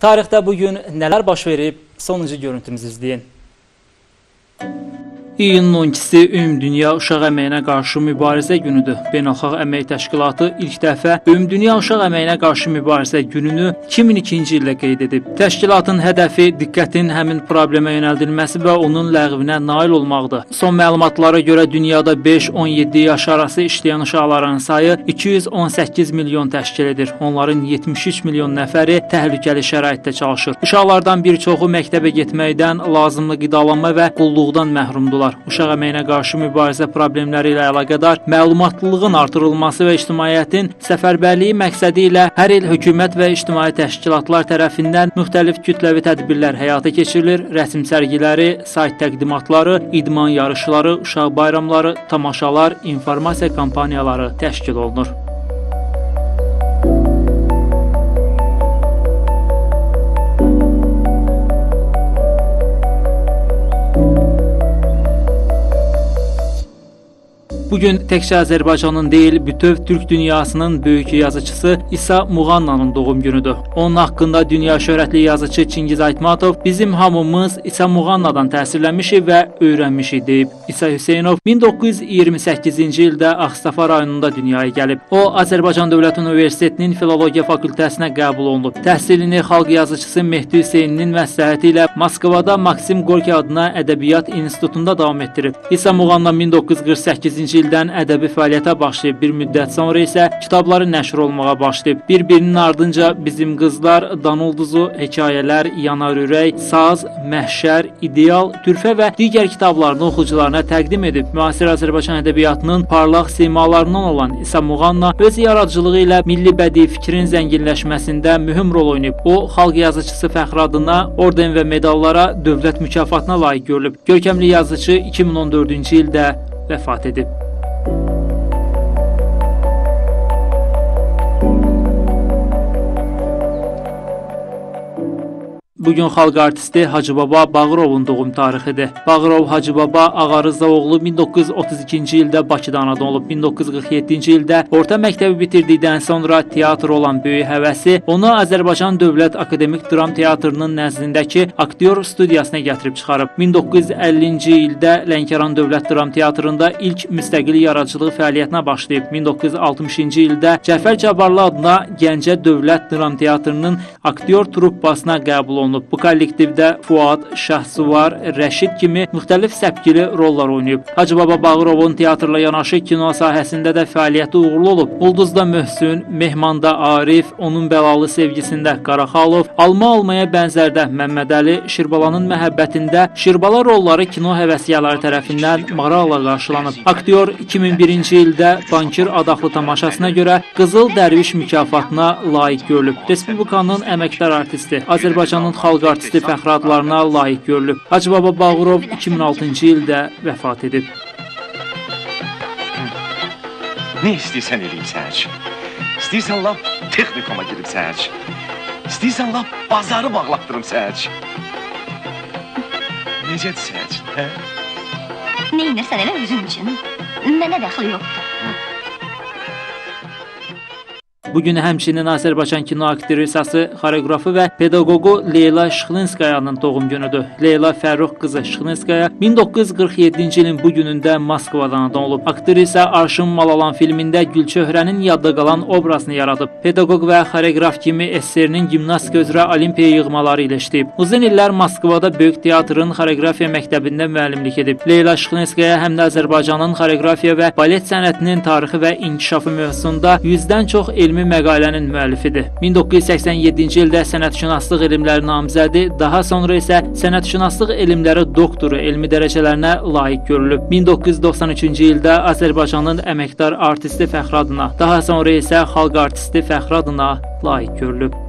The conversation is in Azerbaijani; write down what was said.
Tarixdə bugün nələr baş verib, sonuncu görüntümüzü izləyin. İyunun 12-si Ümumdünya Uşaq Əməyinə Qarşı Mübarizə Günüdür. Beynəlxalq Əmək Təşkilatı ilk dəfə Ümumdünya Uşaq Əməyinə Qarşı Mübarizə Gününü 2002-ci ildə qeyd edib. Təşkilatın hədəfi diqqətin həmin problemə yönəldilməsi və onun ləğvinə nail olmaqdır. Son məlumatlara görə dünyada 5-17 yaş arası işləyən uşaqların sayı 218 milyon təşkil edir. Onların 73 milyon nəfəri təhlükəli şəraitdə çalışır. Uşaqlardan bir çoxu məktəbə getməkdən, lazımlı qidalanma və qulluqdan məhrumdular. Uşaq əməyinə qarşı mübarizə problemləri ilə əlaqədar məlumatlılığın artırılması və ictimaiyyətin səfərbərliyi məqsədi ilə hər il hökumət və ictimai təşkilatlar tərəfindən müxtəlif kütləvi tədbirlər həyata keçirilir, rəsm sərgiləri, sayt təqdimatları, idman yarışları, uşaq bayramları, tamaşalar, informasiya kampaniyaları təşkil olunur. Bugün təkcə Azərbaycanın deyil, bütöv Türk dünyasının böyük yazıçısı İsa Muğannanın doğum günüdür. Onun haqqında dünya şöhrətli yazıcı Çingiz Aytmatov bizim hamımız İsa Muğannadan təsirlənmişik və öyrənmişik deyib. İsa Hüseynov 1928-ci ildə Ağstafa rayonunda dünyaya gəlib. O, Azərbaycan Dövlət Universitetinin Filologiya fakültəsinə qəbul olunub. Təhsilini xalq yazıcısı Mehdi Hüseyninin məsləhəti ilə Moskvada Maksim Gorki adına Ədəbiyyat İnstitutunda davam etdirib. İsa Muğannan 1948-ci ildən ədəbi fəaliyyətə başlayıb, bir müddət sonra isə kitabları nəşr olmağa başlayıb. Bir-birinin ardınca Bizim qızlar, Danulduzu, Hekayələr, Yanar ürək, Saz, Məhşər, İdeal, Türfə və digər kitablarını oxucularına təqdim edib. Müasir Azərbaycan ədəbiyyatının parlaq simalarından olan İsa Muğanna öz yaradıcılığı ilə milli bədii fikrin zənginləşməsində mühüm rol oynayıb. O, xalq yazıcısı fəxri adına orden və medallara, dövlət mükafatına layiq görülüb. Görkəmli yazıcı 2014-cü ildə vəfat edib. Bugün xalq artisti Hacıbaba Bağırovun doğum tarixidir. Bağırov Hacıbaba Ağarızda oğlu 1932-ci ildə Bakıda anadan olub. 1947-ci ildə orta məktəbi bitirdikdən sonra teatr olan böyük həvəsi onu Azərbaycan Dövlət Akademik Dram Teatrının nəzdindəki aktyor studiyasına gətirib çıxarıb. 1950-ci ildə Lənkəran Dövlət Dram Teatrında ilk müstəqil yaradıcılıq fəaliyyətinə başlayıb. 1960-cı ildə Cəfər Cabbarlı adına Gəncə Dövlət Dram Teatrının aktyor truppasına qəbul olunub. Bu kollektivdə Fuad, Şahsuvar, Rəşid kimi müxtəlif səpkili rollar oynayıb. Hacıbaba Bağırovun teatrla yanaşı kino sahəsində də fəaliyyəti uğurlu olub. Ulduzda Möhsün, Mehmanda Arif, Onun bəlalı sevgisində Qaraxalov, Alma almaya bənzərdə Məmməd Əli, Şirbalanın məhəbbətində Şirbala rolları kino həvəskarları tərəfindən maraqla qarşılanıb. Aktyor 2001-ci ildə Bankir adaqlı tamaşasına görə Qızıl Dərviş mükafatına layiq görülüb. Respublikanın əməkdar artisti, Azərbaycanın xalq artisti fəxri adlarına layiq görülüb. Hacıbaba Bağırov 2006-cı ildə vəfat edib. Nə istəyirsən eləyim səhərci? İstəyirsən lap texnikoma gedib səhərci? İstəyirsən lap bazarı bağlatdırım səhərci? Necədir səhərci, hə? Neynirsən elə özün üçün? Mənə dəxli yoxdur. Bugün həmçinin Azərbaycan kino aktrisası, xoreoqrafı və pedaqoqu Leyla Şıxlinskayanın doğum günüdür. Leyla Fərrux qızı Şıxlinskaya 1947-ci ilin bu günündə Moskvadan anadan olub. Aktrisa Arşın Malalan filmində Gülçöhrənin yadda qalan obrazını yaradıb. Pedaqoq və xoreoqraf kimi SSR-nin gimnastika üzrə olimpiya yığmaları ilə işləyib. Uzun illər Moskvada Böyük Teatrın xoreografiya məktəbində müəllimlik edib. Leyla Şıxlinskaya həm də Azərbaycanın xoreografiya və balet sənətinin tarixi və inkişafı mövzusunda 100-dən çox elmi məqalənin müəllifidir. 1987-ci ildə sənətşünaslıq elmləri namizədi, daha sonra isə sənətşünaslıq elmləri doktoru elmi dərəcələrinə layiq görülüb. 1993-cü ildə Azərbaycanın əməkdar artisti fəxri adına, daha sonra isə xalq artisti fəxri adına layiq görülüb.